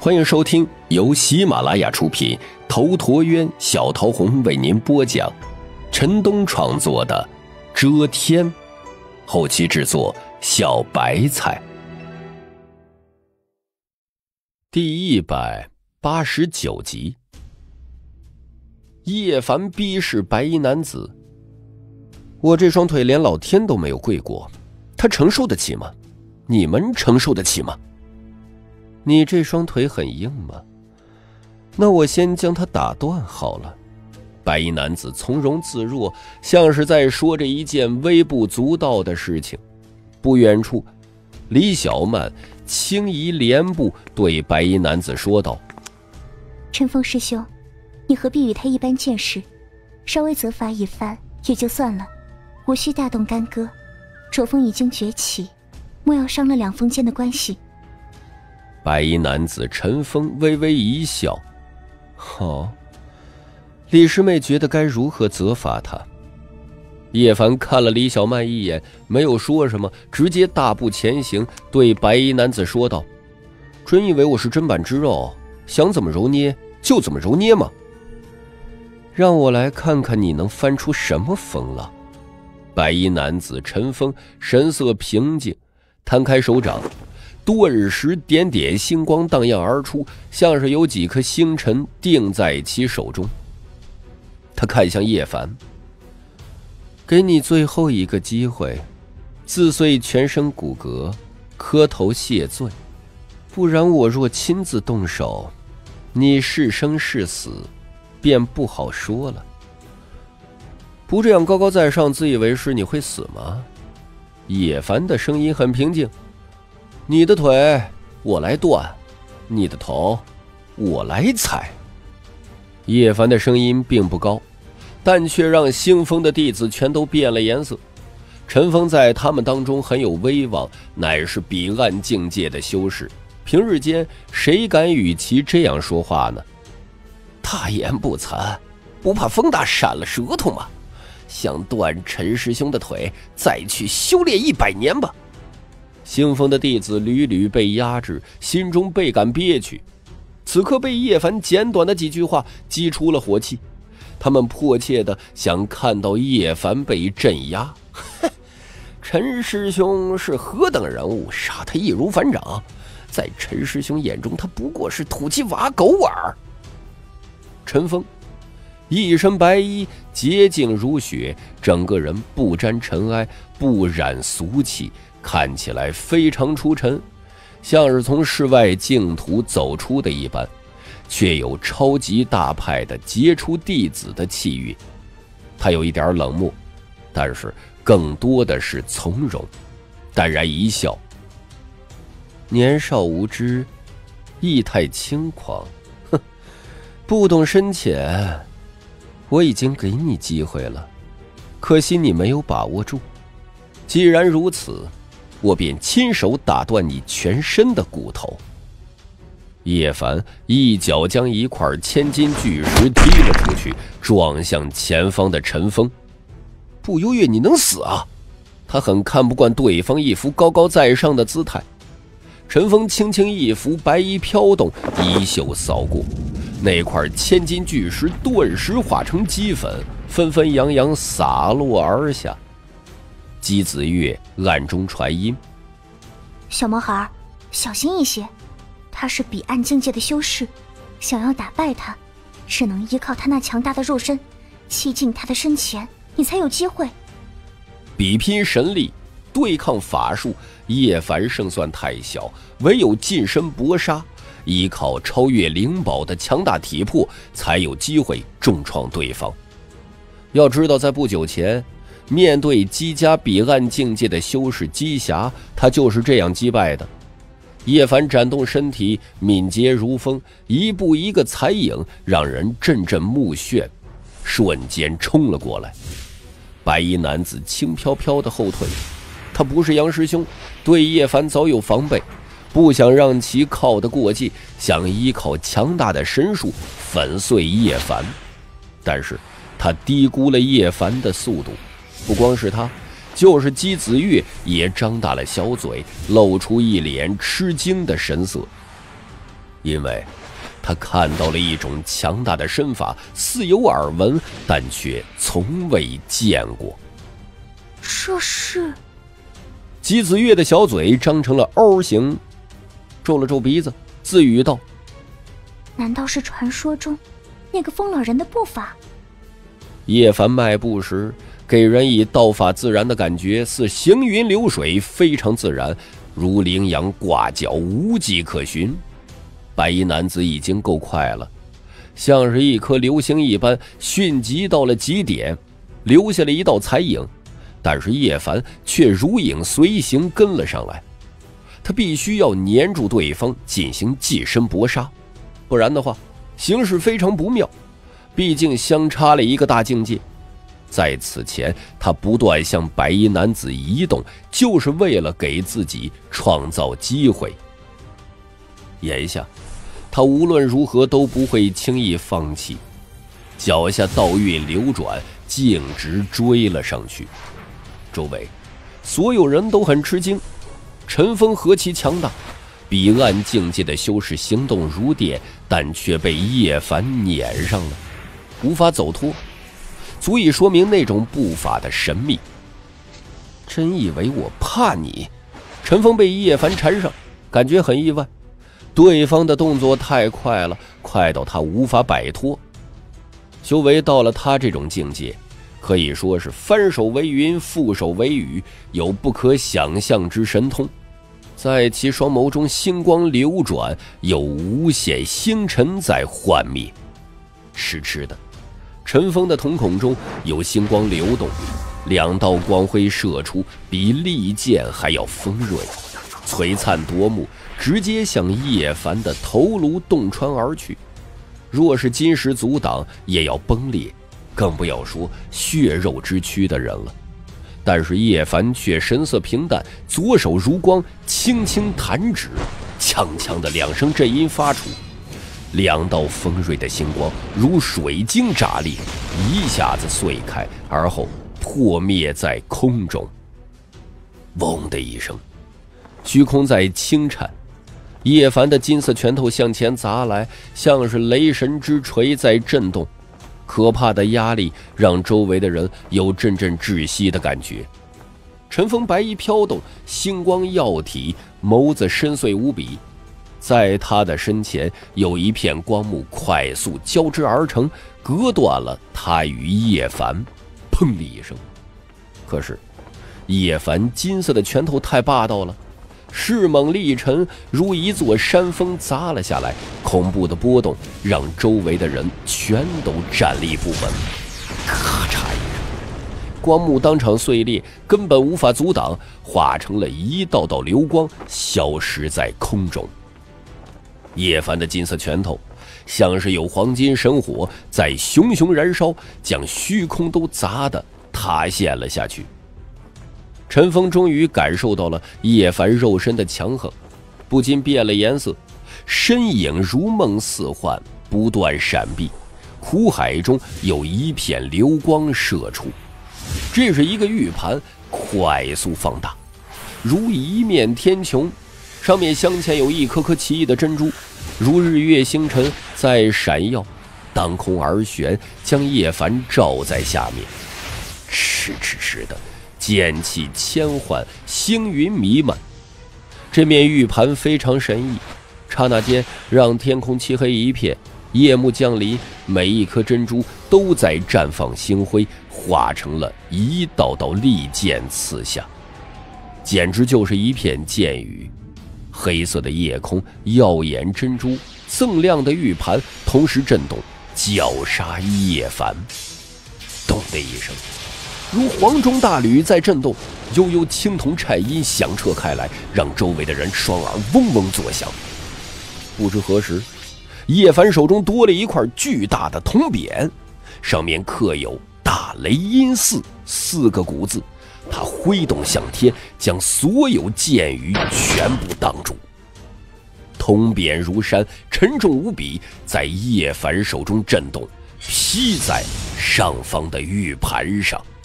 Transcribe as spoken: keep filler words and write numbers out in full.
欢迎收听由喜马拉雅出品，头陀渊、小桃红为您播讲，陈东创作的《遮天》，后期制作小白菜。第一百八十九集。叶凡逼视白衣男子：“我这双腿连老天都没有跪过，他承受得起吗？你们承受得起吗？你这双腿很硬吗？那我先将它打断好了。”白衣男子从容自若，像是在说着一件微不足道的事情。不远处，李小曼轻移莲步，对白衣男子说道：“ 陈峰师兄，你何必与他一般见识？稍微责罚一番也就算了，无需大动干戈。卓峰已经崛起，莫要伤了两峰间的关系。” 白衣男子陈峰微微一笑：“好，李师妹觉得该如何责罚他？”叶凡看了李小曼一眼，没有说什么，直接大步前行，对白衣男子说道：“真以为我是砧板之肉，想怎么揉捏就怎么揉捏吗？让我来看看你能翻出什么风浪。”白衣男子陈峰神色平静，摊开手掌，顿时点点星光荡漾而出，像是有几颗星辰定在其手中。他看向叶凡：“给你最后一个机会，自碎全身骨骼，磕头谢罪，不然我若亲自动手，你是生是死便不好说了。不这样高高在上，自以为是，你会死吗？”叶凡的声音很平静：“你的腿我来断，你的头我来踩。”叶凡的声音并不高，但却让星风的弟子全都变了颜色。陈峰在他们当中很有威望，乃是彼岸境界的修士，平日间谁敢与其这样说话呢？大言不惭，不怕风大闪了舌头吗？想断陈师兄的腿，再去修炼一百年吧。星风的弟子屡屡被压制，心中倍感憋屈，此刻被叶凡简短的几句话激出了火气，他们迫切的想看到叶凡被镇压。陈师兄是何等人物，杀他易如反掌，在陈师兄眼中，他不过是土鸡瓦狗耳。陈峰一身白衣，洁净如雪，整个人不沾尘埃，不染俗气，看起来非常出尘，像是从世外净土走出的一般，却有超级大派的杰出弟子的气韵。他有一点冷漠，但是更多的是从容，淡然一笑：“年少无知，意态轻狂，哼，不懂深浅。我已经给你机会了，可惜你没有把握住。既然如此，我便亲手打断你全身的骨头。”叶凡一脚将一块千斤巨石踢了出去，撞向前方的陈峰。“不优越你能死啊！”他很看不惯对方一副高高在上的姿态。陈峰轻轻一拂白衣飘动，衣袖扫过，那块千斤巨石顿时化成齑粉，纷纷扬扬洒落而下。姬子月暗中传音：“ 小毛孩，小心一些，他是彼岸境界的修士，想要打败他，只能依靠他那强大的肉身，欺进他的身前，你才有机会。” 比拼神力，对抗法术，叶凡胜算太小，唯有近身搏杀，依靠超越灵宝的强大体魄，才有机会重创对方。要知道，在不久前，面对姬家彼岸境界的修士姬霞，他就是这样击败的。叶凡展动身体，敏捷如风，一步一个残影，让人阵阵目眩，瞬间冲了过来。白衣男子轻飘飘的后退，他不是杨师兄，对叶凡早有防备，不想让其靠得过界，想依靠强大的神术粉碎叶凡。但是他低估了叶凡的速度，不光是他，就是姬子月也张大了小嘴，露出一脸吃惊的神色。 因为他看到了一种强大的身法，似有耳闻，但却从未见过。 这是…… 姬子月的小嘴张成了 O 形，皱了皱鼻子，自语道：“ 难道是传说中那个疯老人的步伐？” 叶凡迈步时，给人以道法自然的感觉，似行云流水，非常自然，如羚羊挂角，无迹可寻。白衣男子已经够快了，像是一颗流星一般迅疾到了极点，留下了一道残影。但是叶凡却如影随形跟了上来，他必须要黏住对方进行近身搏杀，不然的话形势非常不妙，毕竟相差了一个大境界。在此前他不断向白衣男子移动，就是为了给自己创造机会。眼下他无论如何都不会轻易放弃，脚下道运流转，径直追了上去。周围所有人都很吃惊，陈峰何其强大，彼岸境界的修士行动如电，但却被叶凡撵上了，无法走脱，足以说明那种步伐的神秘。真以为我怕你？陈峰被叶凡缠上，感觉很意外，对方的动作太快了，快到他无法摆脱。修为到了他这种境界，可以说是翻手为云，覆手为雨，有不可想象之神通。在其双眸中星光流转，有无限星辰在幻灭。痴痴的，陈峰的瞳孔中有星光流动，两道光辉射出，比利剑还要锋锐，璀璨夺目，直接向叶凡的头颅洞穿而去。若是金石阻挡，也要崩裂，更不要说血肉之躯的人了。但是叶凡却神色平淡，左手如光，轻轻弹指，锵锵的两声震音发出，两道锋锐的星光如水晶炸裂，一下子碎开，而后破灭在空中。嗡的一声，虚空在轻颤，叶凡的金色拳头向前砸来，像是雷神之锤在震动。可怕的压力让周围的人有阵阵窒息的感觉。陈峰白衣飘动，星光耀体，眸子深邃无比。在他的身前有一片光幕快速交织而成，隔断了他与叶凡。砰的一声，可是叶凡金色的拳头太霸道了，势猛力沉，如一座山峰砸了下来，恐怖的波动让周围的人全都站立不稳。咔嚓一声，光幕当场碎裂，根本无法阻挡，化成了一道道流光，消失在空中。叶凡的金色拳头像是有黄金神火在熊熊燃烧，将虚空都砸得塌陷了下去。陈峰终于感受到了叶凡肉身的强横，不禁变了颜色，身影如梦似幻，不断闪避。苦海中有一片流光射出，这是一个玉盘，快速放大，如一面天穹，上面镶嵌有一颗颗奇异的珍珠，如日月星辰在闪耀，当空而悬，将叶凡罩在下面。哧哧哧的剑气千幻，星云弥漫。这面玉盘非常神异，刹那间让天空漆黑一片，夜幕降临，每一颗珍珠都在绽放星辉，化成了一道道利剑刺下，简直就是一片剑雨。黑色的夜空，耀眼珍珠，锃亮的玉盘同时震动，绞杀叶凡。咚的一声，如黄钟大吕在震动，悠悠青铜颤音响彻开来，让周围的人双耳嗡嗡作响。不知何时，叶凡手中多了一块巨大的铜匾，上面刻有大雷音寺四个古字。他挥动向天，将所有剑雨全部挡住。铜匾如山，沉重无比，在叶凡手中震动，劈在上方的玉盘上。